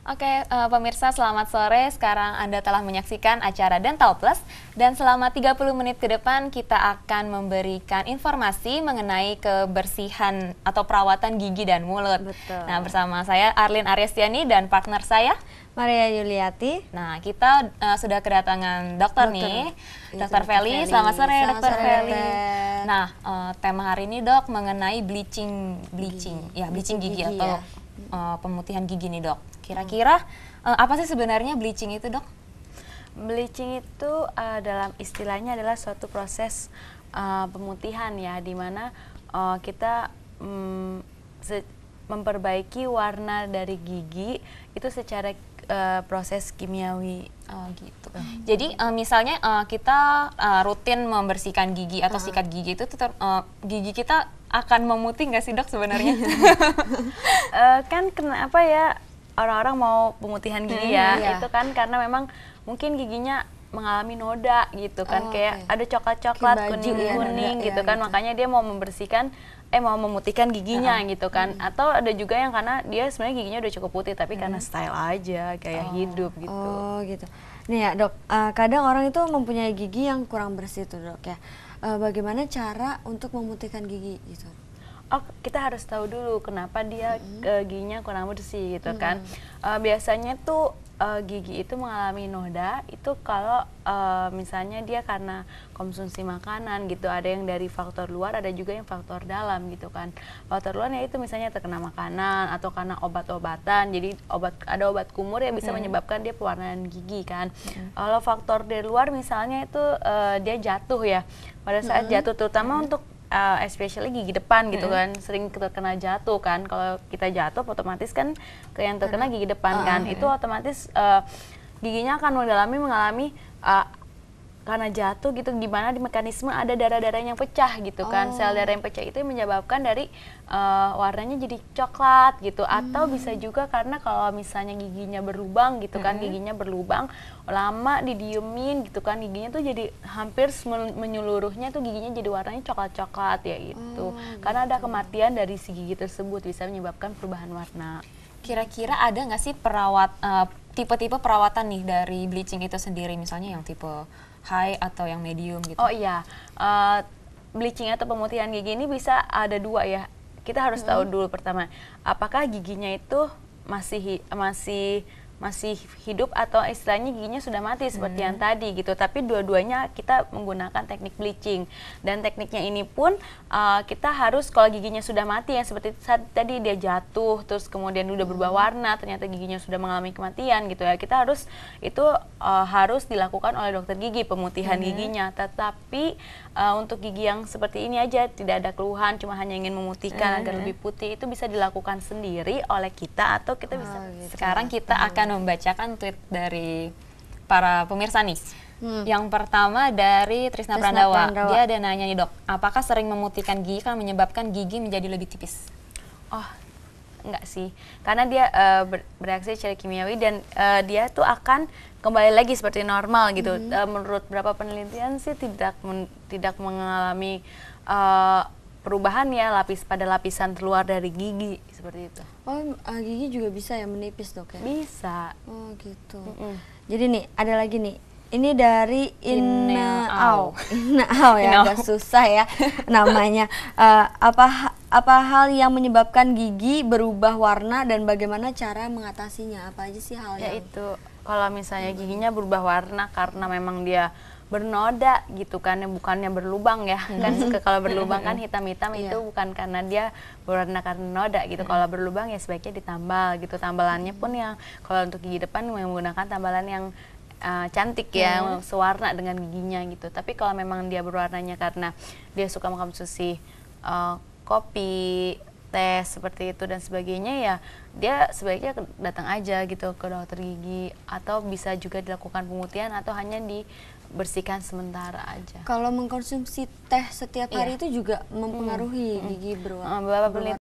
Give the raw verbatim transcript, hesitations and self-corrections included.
Oke, uh, pemirsa selamat sore. Sekarang Anda telah menyaksikan acara Dental Plus dan selama tiga puluh menit ke depan kita akan memberikan informasi mengenai kebersihan atau perawatan gigi dan mulut. Betul. Nah, bersama saya Arlin Aryestiani dan partner saya Maria Yuliati. Nah, kita uh, sudah kedatangan dokter, dokter nih, ya, dokter Feli. Selamat sore, Selamat dokter sore, Feli. dokter. Nah, uh, tema hari ini dok mengenai bleaching, bleaching, gigi. ya bleaching gigi, gigi atau ya. uh, pemutihan gigi nih dok. Kira-kira uh, apa sih sebenarnya bleaching itu dok? Bleaching itu uh, dalam istilahnya adalah suatu proses uh, pemutihan ya, dimana uh, kita um, memperbaiki warna dari gigi itu secara uh, proses kimiawi. Oh gitu. Hmm. Jadi uh, misalnya uh, kita uh, rutin membersihkan gigi atau uh. sikat gigi itu tetap uh, gigi kita akan memutih nggak sih dok sebenarnya? uh, kan kenapa ya orang-orang mau pemutihan gigi hmm, ya? iya. Itu kan karena memang mungkin giginya mengalami noda gitu kan, oh, kayak okay. ada coklat-coklat, kuning-kuning ya, gitu ya, kan, gitu. Makanya dia mau membersihkan, eh mau memutihkan giginya uh, gitu kan, hmm. atau ada juga yang karena dia sebenarnya giginya udah cukup putih tapi hmm. karena style aja, kayak oh. hidup gitu. Oh gitu. Nih ya dok, uh, kadang orang itu mempunyai gigi yang kurang bersih tuh dok ya. Uh, bagaimana cara untuk memutihkan gigi gitu? Oh, kita harus tahu dulu kenapa dia mm-hmm. uh, giginya kurang bersih gitu mm-hmm. kan. Uh, biasanya tuh uh, gigi itu mengalami noda itu kalau uh, misalnya dia karena konsumsi makanan gitu. Ada yang dari faktor luar, ada juga yang faktor dalam gitu kan. Faktor luarnya itu misalnya terkena makanan atau karena obat-obatan. Jadi obat ada obat kumur yang bisa mm-hmm. menyebabkan dia pewarnaan gigi kan. Mm-hmm. Kalau faktor dari luar misalnya itu uh, dia jatuh ya. Pada saat mm-hmm. jatuh terutama mm-hmm. untuk Uh, especially gigi depan gitu mm-hmm. kan, sering terkena jatuh kan. Kalau kita jatuh otomatis kan ke yang terkena gigi depan uh, kan, okay. itu otomatis uh, giginya akan mengalami mengalami uh, karena jatuh gitu, gimana di mekanisme ada darah-darah yang pecah gitu kan. Oh. Sel darah yang pecah itu yang menyebabkan dari uh, warnanya jadi coklat gitu. Hmm. Atau bisa juga karena kalau misalnya giginya berlubang gitu kan, hmm. giginya berlubang lama didiemin gitu kan, giginya tuh jadi hampir menyeluruhnya tuh giginya jadi warnanya coklat-coklat ya itu. Oh, karena gitu. Ada kematian dari si gigi tersebut bisa menyebabkan perubahan warna. Kira-kira ada nggak sih perawat uh, tipe-tipe perawatan nih dari bleaching itu sendiri, misalnya yang tipe high atau yang medium gitu? Oh iya, uh, bleaching atau pemutihan gigi ini bisa ada dua ya. Kita harus mm-hmm. tahu dulu pertama, apakah giginya itu masih masih masih hidup atau istilahnya giginya sudah mati seperti hmm. yang tadi gitu. Tapi dua-duanya kita menggunakan teknik bleaching, dan tekniknya ini pun uh, kita harus kalau giginya sudah mati yang seperti saat tadi dia jatuh terus kemudian udah berubah warna, ternyata giginya sudah mengalami kematian gitu ya, kita harus itu uh, harus dilakukan oleh dokter gigi pemutihan hmm. giginya. Tetapi uh, untuk gigi yang seperti ini aja tidak ada keluhan, cuma hanya ingin memutihkan hmm. agar lebih putih, itu bisa dilakukan sendiri oleh kita atau kita bisa. Oh, gitu. Sekarang kita hmm. akan membacakan tweet dari para pemirsa nih. Hmm. Yang pertama dari Trisna, Trisna Prandawa. Prandawa. Dia ada nanya nih dok, apakah sering memutihkan gigi kan menyebabkan gigi menjadi lebih tipis? Oh, enggak sih. Karena dia uh, ber bereaksi secara kimiawi dan uh, dia tuh akan kembali lagi seperti normal gitu. Hmm. Uh, menurut beberapa penelitian sih tidak men tidak mengalami uh, perubahan ya lapis pada lapisan terluar dari gigi seperti itu. Oh, uh, gigi juga bisa ya menipis dok ya? Bisa. Oh gitu. Mm -mm. Jadi nih ada lagi nih. Ini dari Inaau. Inaau ya, agak susah ya namanya. Uh, apa apa hal yang menyebabkan gigi berubah warna dan bagaimana cara mengatasinya? Apa aja sih hal ya yang? Itu kalau misalnya giginya berubah warna karena memang dia bernoda gitu kan, bukannya berlubang ya. Kan kalau berlubang kan hitam-hitam itu bukan karena dia berwarna karena noda gitu. Kalau berlubang ya sebaiknya ditambal gitu. Tambalannya pun yang kalau untuk gigi depan menggunakan tambalan yang uh, cantik ya, hmm. sewarna dengan giginya gitu. Tapi kalau memang dia berwarnanya karena dia suka mengkonsumsi uh, kopi, teh seperti itu dan sebagainya, ya dia sebaiknya datang aja gitu ke dokter gigi, atau bisa juga dilakukan pemutihan atau hanya dibersihkan sementara aja. Kalau mengkonsumsi teh setiap hari iya. itu juga mempengaruhi hmm. gigi berwarna. Beberapa